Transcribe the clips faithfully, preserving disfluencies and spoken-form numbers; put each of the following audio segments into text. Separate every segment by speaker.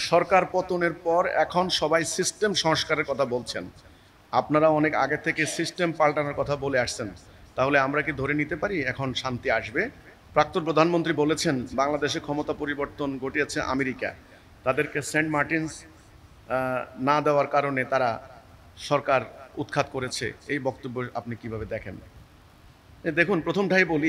Speaker 1: সরকার পতনের পর এখন সবাই সিস্টেম সংস্কারের কথা বলছেন। আপনারা অনেক আগে থেকে সিস্টেম পাল্টানোর কথা বলে আসছেন। তাহলে আমরা কি ধরে নিতে পারি এখন শান্তি আসবে? প্রাক্তন প্রধানমন্ত্রী বলেছেন বাংলাদেশে ক্ষমতা পরিবর্তন ঘটিয়েছে আমেরিকা, তাদেরকে সেন্ট মার্টিনস না দেওয়ার কারণে তারা সরকার উৎখাত করেছে। এই বক্তব্য আপনি কিভাবে দেখেন? দেখুন, প্রথমটাই বলি,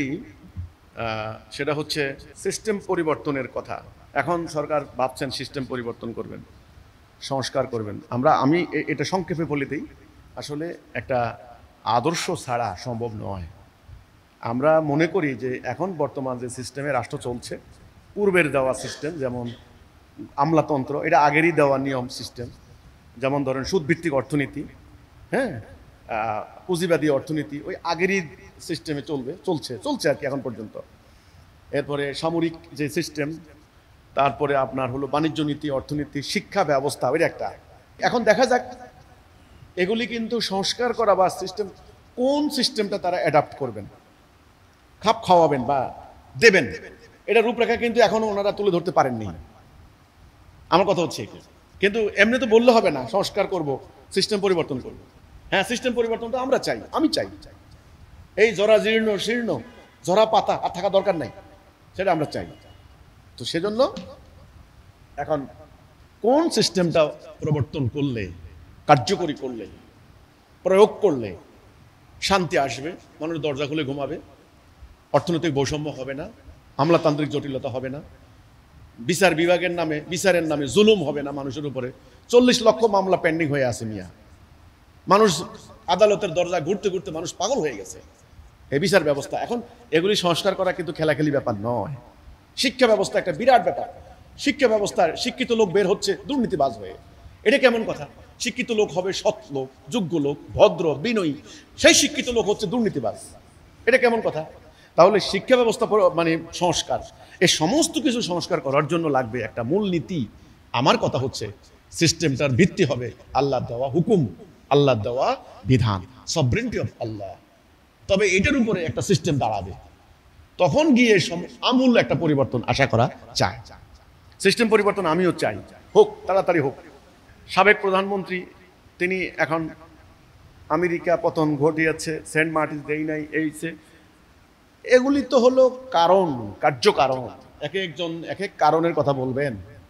Speaker 1: সেটা হচ্ছে সিস্টেম পরিবর্তনের কথা। এখন সরকার ভাবছেন সিস্টেম পরিবর্তন করবেন, সংস্কার করবেন। আমরা আমি এটা সংক্ষেপে বলে দিই, আসলে একটা আদর্শ ছাড়া সম্ভব নয়। আমরা মনে করি যে এখন বর্তমান যে সিস্টেমে রাষ্ট্র চলছে, পূর্বের দেওয়া সিস্টেম, যেমন আমলাতন্ত্র, এটা আগেরই দেওয়া নিয়ম সিস্টেম। যেমন ধরেন সুদভিত্তিক অর্থনীতি, হ্যাঁ, পুঁজিবাদী অর্থনীতি, ওই আগেরই সিস্টেমে চলবে, চলছে চলছে আর কি এখন পর্যন্ত। এরপরে সামরিক যে সিস্টেম, তারপরে আপনার হলো বাণিজ্য নীতি, অর্থনীতি, শিক্ষা ব্যবস্থা, ওই একটা। এখন দেখা যাক এগুলি কিন্তু সংস্কার করা বা সিস্টেম, কোন সিস্টেমটা তারা অ্যাডাপ্ট করবেন, খাপ খাওয়াবেন বা দেবেন, এটা রূপরেখা কিন্তু এখনো ওনারা তুলে ধরতে পারেননি। আমার কথা হচ্ছে কিন্তু এমনি তো বললে হবে না সংস্কার করব, সিস্টেম পরিবর্তন করব। হ্যাঁ, সিস্টেম পরিবর্তনটা আমরা চাই, আমি চাই। এই জরা জীর্ণ শীর্ণ জরা পাতা আর থাকা দরকার নাই, সেটা আমরা চাই। তো সেজন্য এখন কোন সিস্টেমটা প্রবর্তন করলে, কার্যকরী করলে, প্রয়োগ করলে শান্তি আসবে, মানুষ দরজা খুলে ঘুমাবে, অর্থনৈতিক বৈষম্য হবে না, আমলাতান্ত্রিক জটিলতা হবে না, বিচার বিভাগের নামে, বিচারের নামে জুলুম হবে না মানুষের উপরে। চল্লিশ লক্ষ মামলা পেন্ডিং হয়ে আছে মিয়া, মানুষ আদালতের দরজা ঘুরতে ঘুরতে মানুষ পাগল হয়ে গেছে। এই বিচার ব্যবস্থা, এখন এগুলি সংস্কার করা কিন্তু খেলাখেলি ব্যাপার নয়। শিক্ষা ব্যবস্থা একটা বিরাট ব্যাপার। শিক্ষা ব্যবস্থার শিক্ষিত লোক বের হচ্ছে দুর্নীতিবাজ হয়ে, এটা কেমন কথা? শিক্ষিত লোক হবে সৎ লোক, যোগ্য লোক, ভদ্র, বিনয়ী, সেই শিক্ষিত লোক হচ্ছে দুর্নীতিবাজ, এটা কেমন কথা? তাহলে শিক্ষা ব্যবস্থা মানে সংস্কার, এই সমস্ত কিছু সংস্কার করার জন্য লাগবে একটা মূল নীতি। আমার কথা হচ্ছে সিস্টেমটার ভিত্তি হবে আল্লাহ দেওয়া হুকুম, আল্লাহ দেওয়া বিধান, সভরেন্টি অফ আল্লাহ। তবে এটার উপরে একটা সিস্টেম দাঁড়াবে, তখন গিয়ে আমূল একটা পরিবর্তন আশা করা যায়। সিস্টেম পরিবর্তন আমিও চাই, হোক, তাড়াতাড়ি হোক। সাবেক প্রধানমন্ত্রী তিনি এখন আমেরিকা পতন ঘটিয়েছে, সেন্ট মার্টিন দেই নাই, এইছে, এগুলি তো হলো কারণ, কার্যকারণ। এক একজন এক এক কারণের কথা বলবেন,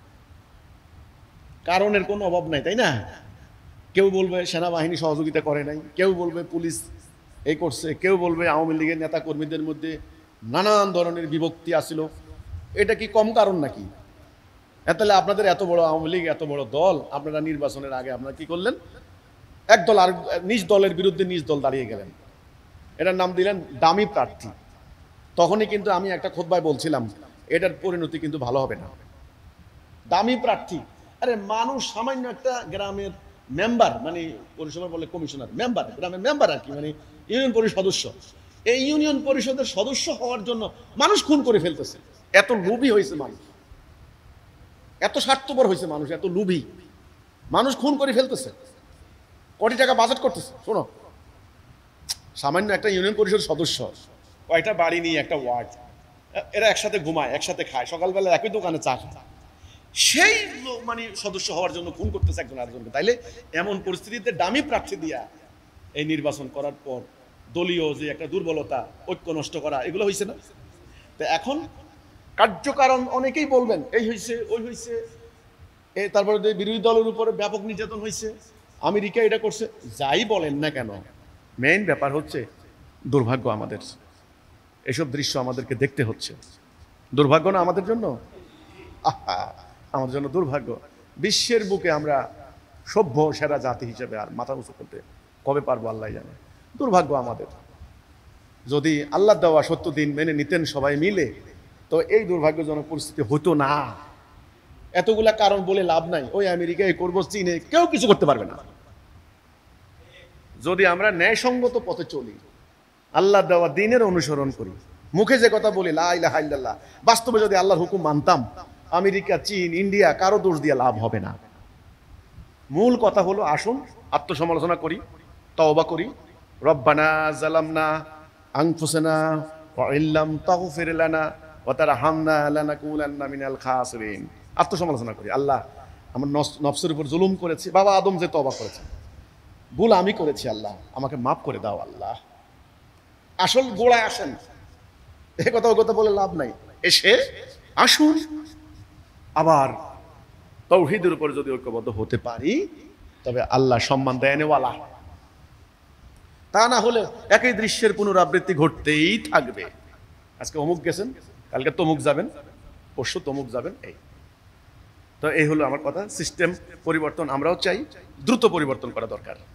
Speaker 1: কারণের কোনো অভাব নাই, তাই না? কেউ বলবে সেনাবাহিনী সহযোগিতা করে নাই, কেউ বলবে পুলিশ এই করছে, কেউ বলবে আওয়ামী লীগের নেতা কর্মীদের মধ্যে নানান ধরনের বিভক্তি আসিল। এটা কি কম কারণ নাকি? তাহলে আপনাদের এত বড় আওয়ামী লীগ, এত বড় দল, আপনারা নির্বাচনের আগে আপনারা কি করলেন? এক দল আর নিজ দলের বিরুদ্ধে নিজ দল দাঁড়িয়ে গেলেন, এটার নাম দিলেন দামি প্রার্থী। তখনই কিন্তু আমি একটা খুতবায় বলছিলাম এটার পরিণতি কিন্তু ভালো হবে না। দামি প্রার্থী, আরে মানুষ সামান্য একটা গ্রামের মেম্বার, মানে পরিষেবা বলে কমিশনার, মেম্বার, গ্রামের মেম্বার আর কি, মানে ইউনিয়ন পরিষদ সদস্য। এই ইউনিয়ন পরিষদের সদস্য হওয়ার জন্য মানুষ খুন করে ফেলতেছে। এত লোভী হয়েছে মানুষ, এত স্বার্থপর হয়েছে মানুষ, এত লোভী মানুষ খুন করে ফেলতেছে, কোটি টাকা বাজেট করতেছে। শোনো, সামান্য একটা ইউনিয়ন পরিষদ সদস্য, কয়টা বাড়ি নিয়ে একটা ওয়ার্ড, এরা একসাথে ঘুমায়, একসাথে খায়, সকালবেলা একই দোকানে চা খায়, সেই মানে সদস্য হওয়ার জন্য খুন করতেছে একজন আরেকজনকে। তাইলে এমন পরিস্থিতিতে দামি প্রার্থী দিয়া এই নির্বাচন করার পর দলীয় যে একটা দুর্বলতা, ঐক্য নষ্ট করা, এগুলো হয়েছে না? তো এখন কার্যকারণ অনেকেই বলবেন এই হয়েছে, ওই হয়েছে, তারপরে বিরোধী দলের উপরে ব্যাপক নির্যাতন হয়েছে, আমেরিকা এটা করছে, যাই বলেন না কেন, মেইন ব্যাপার হচ্ছে দুর্ভাগ্য আমাদের। এসব দৃশ্য আমাদেরকে দেখতে হচ্ছে, দুর্ভাগ্য না আমাদের জন্য? আহা, আমাদের জন্য দুর্ভাগ্য। বিশ্বের বুকে আমরা সভ্য সেরা জাতি হিসেবে আর মাথা উঁচু করতে কবে পারবো আল্লাহ জানে। দুর্ভাগ্য আমাদের। যদি আল্লাহ দেওয়া সত্য দিন মেনে নিতেন সবাই মিলে, তো এই দুর্ভাগ্যজনক পরিস্থিতি হতো না। এতগুলা কারণ বলে লাভ নাই, ওই আমেরিকায় করবো, চীনে, কেউ কিছু করতে পারবে না। যদি আমরা ন্যায়সঙ্গত পথে চলি, আল্লাহ দেওয়া দিনের অনুসরণ করি, মুখে যে কথা বলি লা ইলাহা ইল্লাল্লাহ, বাস্তবে যদি আল্লাহর হুকুম মানতাম, আমেরিকা, চীন, ইন্ডিয়া, কারো দোষ দিয়ে লাভ হবে না। মূল কথা হলো আসুন আত্মসমালোচনা করি, তওবা করি। রব্বানা যালামনা আনফুসানা ওয়া ইল্লাম তাগফির লানা ওয়া তারহামনা লানাকুনান্না মিনাল খাসিরিন। আত্মসমালোচনা করি, আল্লাহ আমার নস- নফসের উপর জুলুম করেছি, বাবা আদম যে তওবা করেছে, ভুল আমি করেছি, আল্লাহ আমাকে মাফ করে দাও আল্লাহ। আসল গোড়ায় আসেন, এ কথা ও কথা বলে লাভ নাই, এসে আসুন। আবার তাওহীদের উপর যদি ঐক্যবদ্ধ হতে পারি তবে আল্লাহ সম্মান দেয়নেওয়ালা। তা না হলে একই দৃশ্যের পুনরাবৃত্তি ঘটতেই থাকবে। আজকে অমুক গেছেন, কালকে তমুক যাবেন, পরশু তমুক যাবেন। এই তো এই হলো আমার কথা। সিস্টেম পরিবর্তন আমরাও চাই, দ্রুত পরিবর্তন করা দরকার।